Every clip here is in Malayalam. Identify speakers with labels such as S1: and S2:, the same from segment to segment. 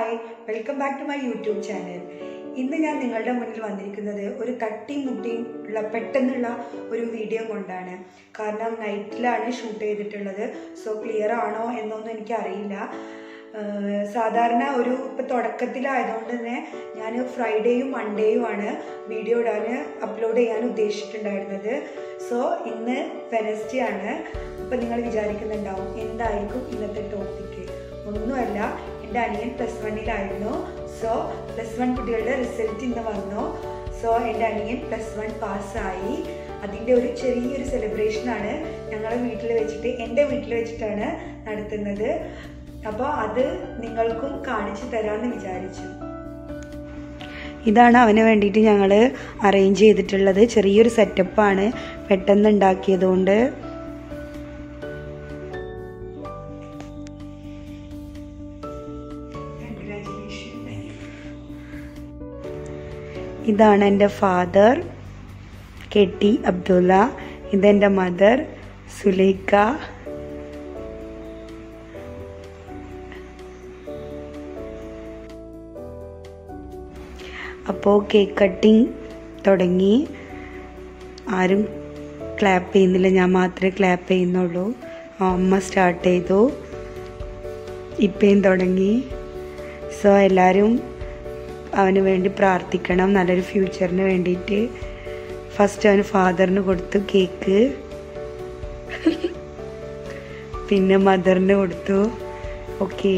S1: Hi, welcome back to my YouTube channel. ഇന്ന് ഞാൻ നിങ്ങളുടെ മുന്നിൽ വന്നിരിക്കുന്നത് ഒരു തട്ടിയും മുട്ടിയും ഉള്ള പെട്ടെന്നുള്ള ഒരു വീഡിയോ കൊണ്ടാണ്. കാരണം നൈറ്റിലാണ് ഷൂട്ട് ചെയ്തിട്ടുള്ളത്. സോ ക്ലിയർ ആണോ എന്നൊന്നും എനിക്കറിയില്ല. സാധാരണ ഇപ്പോൾ തുടക്കത്തിലായതുകൊണ്ട് തന്നെ ഞാൻ ഫ്രൈഡേയും മൺഡേയുമാണ് വീഡിയോ അപ്ലോഡ് ചെയ്യാൻ ഉദ്ദേശിച്ചിട്ടുണ്ടായിരുന്നത്. സോ ഇന്ന് വെനസ്ഡേ ആണ്. അപ്പോൾ നിങ്ങൾ വിചാരിക്കുന്നുണ്ടാവും എന്തായിരിക്കും ഇന്നത്തെ ടോപ്പിക്ക്. ഒന്നുമല്ല, എൻ്റെ അനിയൻ +1 സോ +1 കുട്ടികളുടെ റിസൾട്ട് ഇന്ന് വന്നു. സോ എൻ്റെ അനിയൻ +1 പാസ്സായി. അതിൻ്റെ ഒരു ചെറിയൊരു സെലിബ്രേഷനാണ് ഞങ്ങളുടെ വീട്ടിൽ വെച്ചിട്ട്, എൻ്റെ വീട്ടിൽ വെച്ചിട്ടാണ് നടത്തുന്നത്. അപ്പോൾ അത് നിങ്ങൾക്കും കാണിച്ചു തരാമെന്ന് വിചാരിച്ചു. ഇതാണ് അവന് വേണ്ടിയിട്ട് ഞങ്ങൾ അറേഞ്ച് ചെയ്തിട്ടുള്ളത്. ചെറിയൊരു സെറ്റപ്പാണ്, പെട്ടെന്ന് ഉണ്ടാക്കിയതുകൊണ്ട്. ഇതാണ് എൻ്റെ ഫാദർ KT അബ്ദുള്ള, ഇതെൻ്റെ മദർ സുലൈഖ. അപ്പോൾ കേക്ക് കട്ടിങ് തുടങ്ങി. ആരും ക്ലാപ്പ് ചെയ്യുന്നില്ല, ഞാൻ മാത്രമേ ക്ലാപ്പ് ചെയ്യുന്നുള്ളൂ. അമ്മ സ്റ്റാർട്ട് ചെയ്തു, ഇപ്പയും തുടങ്ങി. സോ എല്ലാവരും അവന് വേണ്ടി പ്രാർത്ഥിക്കണം, നല്ലൊരു ഫ്യൂച്ചറിന് വേണ്ടിയിട്ട്. ഫസ്റ്റ് അവന് ഫാദറിന് കൊടുത്തു കേക്ക്, പിന്നെ മദറിന് കൊടുത്തു. ഓക്കെ,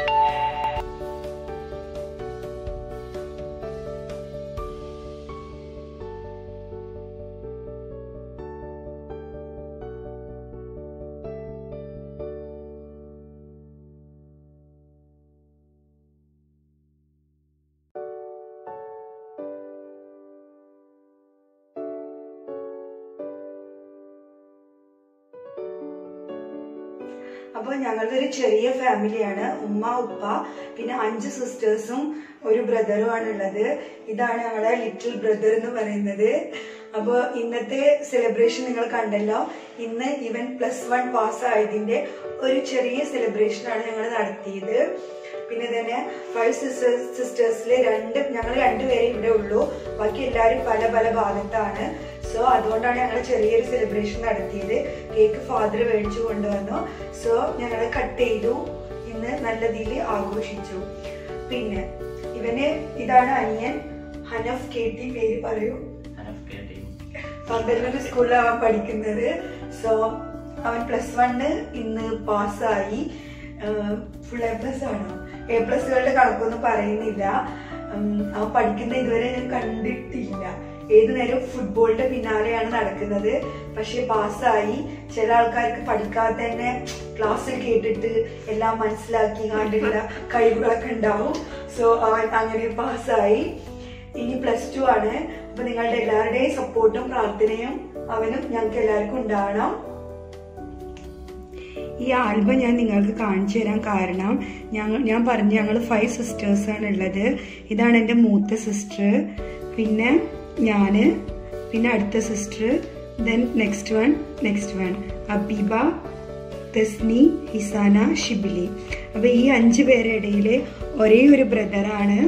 S1: അപ്പോൾ ഞങ്ങളുടെ ഒരു ചെറിയ ഫാമിലിയാണ്. ഉമ്മ, ഉപ്പ, പിന്നെ 5 സിസ്റ്റേഴ്സും ഒരു ബ്രദറും ആണ് ഉള്ളത്. ഇതാണ് ഞങ്ങളുടെ ലിറ്റിൽ ബ്രദർ എന്ന് പറയുന്നത്. അപ്പോൾ ഇന്നത്തെ സെലിബ്രേഷൻ നിങ്ങൾ കണ്ടല്ലോ. ഇന്ന് ഇവൻ +1 പാസ്സായതിന്റെ ഒരു ചെറിയ സെലിബ്രേഷനാണ് ഞങ്ങൾ നടത്തിയത്. പിന്നെ തന്നെ 5 സിസ്റ്റേഴ്സിലെ ഞങ്ങൾ 2 പേരെ ഇവിടെ ഉള്ളൂ. ബാക്കി എല്ലാവരും പല പല ഭാഗത്താണ്. സോ അതുകൊണ്ടാണ് ഞങ്ങൾ ചെറിയൊരു സെലിബ്രേഷൻ നടത്തിയത്. കേക്ക് ഫാദർ മേടിച്ചു കൊണ്ടുവന്നു. സോ ഞങ്ങൾ കട്ട് ചെയ്തു. ഇന്ന് നല്ല രീതിയിൽ ആഘോഷിച്ചു. പിന്നെ ഇതാണ് അനിയൻ ഹനഫ് KT. പേര് പറയൂ. പന്തല്ലൂർ സ്കൂളിലാണ് അവൻ പഠിക്കുന്നത്. സോ അവൻ +1 ഇന്ന് പാസ്സായി. ഫുൾ A+ ആണോ? A+കളുടെ കണക്കൊന്നും പറയുന്നില്ല. അവൻ പഠിക്കുന്ന ഇതുവരെ ഞാൻ കണ്ടിട്ടില്ല. ഏതു നേരം ഫുട്ബോളിന്റെ പിന്നാലെയാണ് നടക്കുന്നത്. പക്ഷെ പാസ്സായി. ചില ആൾക്കാർക്ക് പഠിക്കാതെ തന്നെ ക്ലാസ്സിൽ കേട്ടിട്ട് എല്ലാം മനസ്സിലാക്കി കണ്ടിട്ടുള്ള കഴിവുകളൊക്കെ ഉണ്ടാവും. സോ അവൻ അങ്ങനെ പാസ്സായി. ഇനി +2 ആണ്. അപ്പൊ നിങ്ങളുടെ എല്ലാവരുടെയും സപ്പോർട്ടും പ്രാർത്ഥനയും അവനും ഞങ്ങൾക്ക് എല്ലാവർക്കും ഉണ്ടാവണം. ഈ ആൽബം ഞാൻ നിങ്ങൾക്ക് കാണിച്ചു തരാൻ കാരണം ഞാൻ പറഞ്ഞു ഞങ്ങൾ 5 സിസ്റ്റേഴ്സ് ആണ് ഉള്ളത്. ഇതാണ് എൻ്റെ മൂത്ത സിസ്റ്റർ, പിന്നെ ഞാന്, പിന്നെ അടുത്ത sister, then next one Abeeba, Thasni, Hisana, Shibili. അപ്പൊ ഈ 5 പേരുടെ ഇടയിൽ ഒരേ ഒരു ബ്രദറാണ്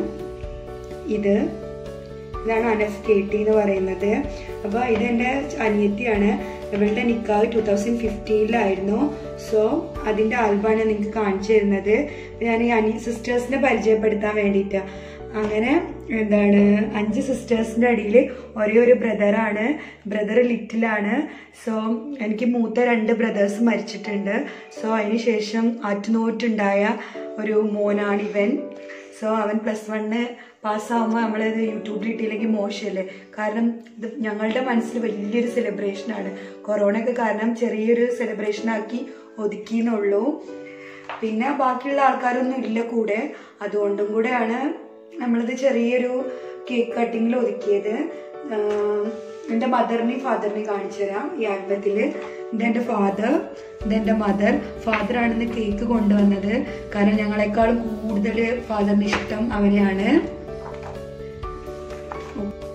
S1: ഇതാണ് ഹനഫ് KT എന്ന് പറയുന്നത്. അപ്പൊ ഇതെന്റെ അനിയത്തിയാണ്. ഇവളുടെ നിക്കാഹ് 2015 സോ അതിന്റെ ആൽബമാണ് നിങ്ങൾക്ക് കാണിച്ചു തരുന്നത്. ഞാൻ ഈ സിസ്റ്റേഴ്സിനെ പരിചയപ്പെടുത്താൻ വേണ്ടിയിട്ടാ. അങ്ങനെ 5 സിസ്റ്റേഴ്സിന്റെ ഇടയിൽ ഒരേ ഒരു ബ്രദറാണ്. ബ്രദർ ലിറ്റിലാണ്. സോ എനിക്ക് മൂത്ത 2 ബ്രദേഴ്സ് മരിച്ചിട്ടുണ്ട്. സോ അതിന് ശേഷം ആറ്റുനോറ്റുണ്ടായ ഒരു മോനാണ് ഇവൻ. സോ അവൻ +1 പാസ്സാവുമ്പോൾ നമ്മളത് യൂട്യൂബിൽ ഇട്ടില്ലെങ്കിൽ മോശമല്ലേ. കാരണം ഇത് ഞങ്ങളുടെ മനസ്സിൽ വലിയൊരു സെലിബ്രേഷനാണ്. കൊറോണയൊക്കെ കാരണം ചെറിയൊരു സെലിബ്രേഷനാക്കി ഒതുക്കിയെന്നുള്ളൂ. പിന്നെ ബാക്കിയുള്ള ആൾക്കാരൊന്നും ഇല്ല കൂടെ. അതുകൊണ്ടും കൂടെയാണ് നമ്മളിത് ചെറിയൊരു കേക്ക് കട്ടിങ്ങിൽ ഒതുക്കിയത്. എൻ്റെ മദറിനെയും ഫാദറിനെയും കാണിച്ചു തരാം ഈ ആൽബത്തിൽ. ഇതെൻ്റെ ഫാദർ, ഇതെൻ്റെ മദർ. ഫാദറാണ് ഇന്ന് കേക്ക് കൊണ്ടുവന്നത്. കാരണം ഞങ്ങളെക്കാളും കൂടുതൽ ഫാദറിന് ഇഷ്ടം അവനെയാണ്.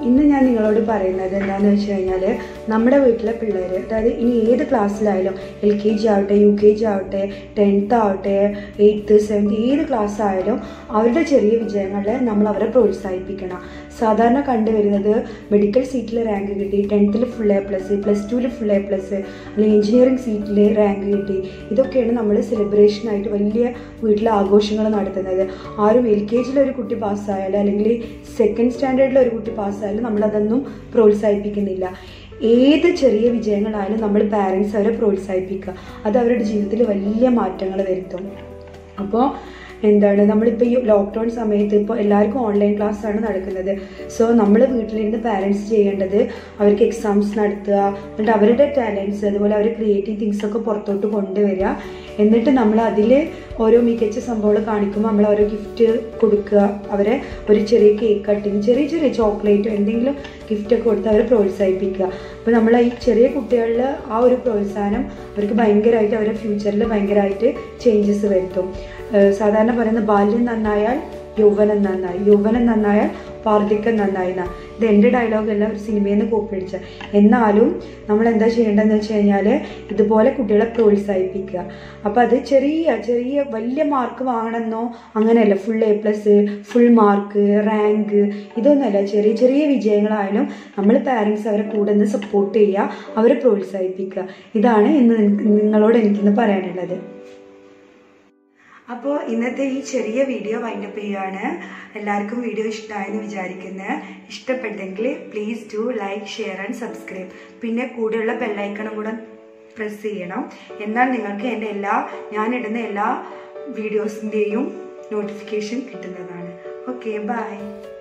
S1: ഇന്ന് ഞാൻ നിങ്ങളോട് പറയുന്നത് എന്താണെന്ന് വെച്ച് കഴിഞ്ഞാൽ നമ്മുടെ വീട്ടിലെ പിള്ളേർ, അതായത് ഇനി ഏത് ക്ലാസ്സിലായാലും LKG ആവട്ടെ, UKG ആവട്ടെ, 10th ആവട്ടെ, 8th 7th ഏത് ക്ലാസ് ആയാലും അവരുടെ ചെറിയ വിജയങ്ങളെ നമ്മൾ അവരെ പ്രോത്സാഹിപ്പിക്കണം. സാധാരണ കണ്ടുവരുന്നത് മെഡിക്കൽ സീറ്റിൽ റാങ്ക് കിട്ടി, 10th full A+, +2 full A+, അല്ലെങ്കിൽ എഞ്ചിനീയറിംഗ് സീറ്റിൽ റാങ്ക് കിട്ടി, ഇതൊക്കെയാണ് നമ്മൾ സെലിബ്രേഷനായിട്ട് വലിയ വീട്ടിലെ ആഘോഷങ്ങൾ നടത്തുന്നത്. ആരും LKG ഒരു കുട്ടി പാസ്സായാലും അല്ലെങ്കിൽ 2nd സ്റ്റാൻഡേർഡിൽ ഒരു കുട്ടി പാസ്സായാലും നമ്മളതൊന്നും പ്രോത്സാഹിപ്പിക്കുന്നില്ല. ഏത് ചെറിയ വിജയങ്ങളായാലും നമ്മൾ പാരൻസ് അവരെ പ്രോത്സാഹിപ്പിക്കുക. അത് അവരുടെ ജീവിതത്തിൽ വലിയ മാറ്റങ്ങൾ വരുത്തും. അപ്പോൾ എന്താണ്, നമ്മളിപ്പോൾ ഈ ലോക്ക്ഡൗൺ സമയത്ത് ഇപ്പോൾ എല്ലാവർക്കും ഓൺലൈൻ ക്ലാസ്സാണ് നടക്കുന്നത്. സോ നമ്മൾ വീട്ടിലിരുന്ന് പാരൻസ് ചെയ്യേണ്ടത് അവർക്ക് എക്സാംസ് നടത്തുക, എന്നിട്ട് അവരുടെ ടാലൻസ് അതുപോലെ അവർ ക്രിയേറ്റീവ് തിങ്സൊക്കെ പുറത്തോട്ട് കൊണ്ടുവരിക. എന്നിട്ട് നമ്മൾ അതിൽ ഓരോ മികച്ച സംഭവങ്ങൾ കാണിക്കുമ്പോൾ നമ്മൾ ഓരോ ഗിഫ്റ്റ് കൊടുക്കുക, അവരെ ഒരു ചെറിയ കേക്ക് കട്ടിങ്, ചെറിയ ചെറിയ ചോക്ലേറ്റോ എന്തെങ്കിലും ഗിഫ്റ്റൊക്കെ കൊടുത്ത് അവരെ പ്രോത്സാഹിപ്പിക്കുക. അപ്പോൾ നമ്മൾ ഈ ചെറിയ കുട്ടികളിൽ ആ ഒരു പ്രോത്സാഹനം അവർക്ക് ഭയങ്കരമായിട്ട് അവരുടെ ഫ്യൂച്ചറിൽ ഭയങ്കരമായിട്ട് ചേഞ്ചസ് വരുത്തും. സാധാരണ പറയുന്ന ബാല്യം നന്നായാൽ യൗവനം നന്നായി, യൗവനം നന്നായാൽ വാർദ്ധക്യം നന്നായി എന്നാണ്. ഇത് എൻ്റെ ഡയലോഗല്ല, ഒരു സിനിമയിൽ നിന്ന് കോപ്പി അടിച്ച. എന്നാലും നമ്മൾ എന്താ ചെയ്യേണ്ടതെന്ന് വെച്ച് കഴിഞ്ഞാൽ ഇതുപോലെ കുട്ടികളെ പ്രോത്സാഹിപ്പിക്കുക. അപ്പോൾ അത് ചെറിയ ചെറിയ വലിയ മാർക്ക് വാങ്ങണമെന്നോ അങ്ങനെയല്ല, full A+, full mark, rank, ഇതൊന്നുമല്ല. ചെറിയ ചെറിയ വിജയങ്ങളായാലും നമ്മൾ പാരൻസ് അവരെ കൂടെ നിന്ന് സപ്പോർട്ട് ചെയ്യുക, അവരെ പ്രോത്സാഹിപ്പിക്കുക. ഇതാണ് ഇന്ന് നിങ്ങളോട് എനിക്കിന്ന് പറയാനുള്ളത്. അപ്പോൾ ഇന്നത്തെ ഈ ചെറിയ വീഡിയോ വൈൻഡപ്പ് ചെയ്യുകയാണ്. എല്ലാവർക്കും വീഡിയോ ഇഷ്ടമായെന്ന് വിചാരിക്കുന്നത്. ഇഷ്ടപ്പെട്ടെങ്കിൽ please do like, share and subscribe. പിന്നെ കൂടെയുള്ള ബെല്ലൈക്കണും കൂടെ പ്രസ് ചെയ്യണം. എന്നാൽ നിങ്ങൾക്ക് എൻ്റെ ഞാനിടുന്ന എല്ലാ വീഡിയോസിൻ്റെയും നോട്ടിഫിക്കേഷൻ കിട്ടുന്നതാണ്. Okay, by.